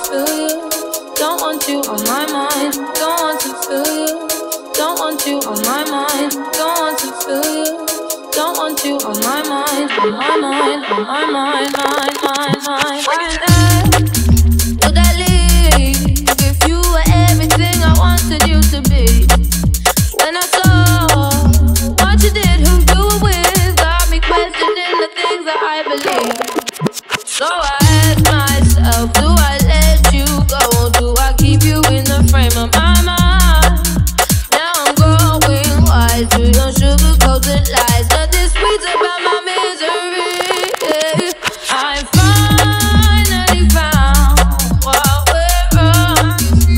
feel you. Don't want you on my mind. Don't want to feel you. Don't want you on my mind. Don't want to feel you. Don't want you on my mind. On my mind. On my mind. Mind. Would I leave if you were everything I wanted you to be? When I saw what you did, who you were with, got me questioning the things that I believe. So I ask myself, do I let you go? Do I keep you in the frame of my mind? Now I'm growing wise to your sugar-coated lies. Nothing sweet about my misery. Yeah. I finally found what went wrong.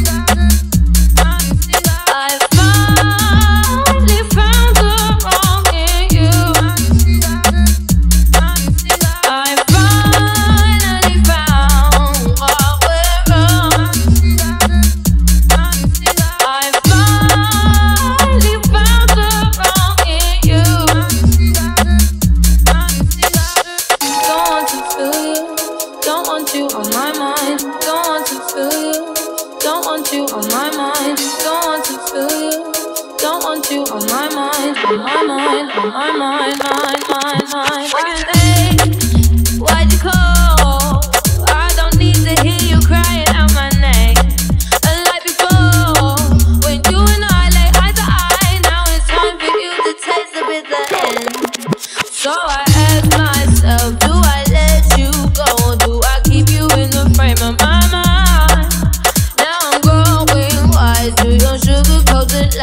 I finally found the wrong in you. I finally found what went wrong. I finally found the wrong in you. Don't want to feel you. Don't want you on my mind. Don't want to feel you. Don't want you on my mind. Don't want to feel you. Don't want you on my mind. On my mind. On my mind. Mind. Hey, why'd you call? I don't need to hear you crying out my name. Unlike before, when you and I lay eye to eye, now it's time for you to taste the bitter end. So I ask myself, do I let you go? Do I keep you in the frame of my mind? Now I'm growing wise to your sugar-coated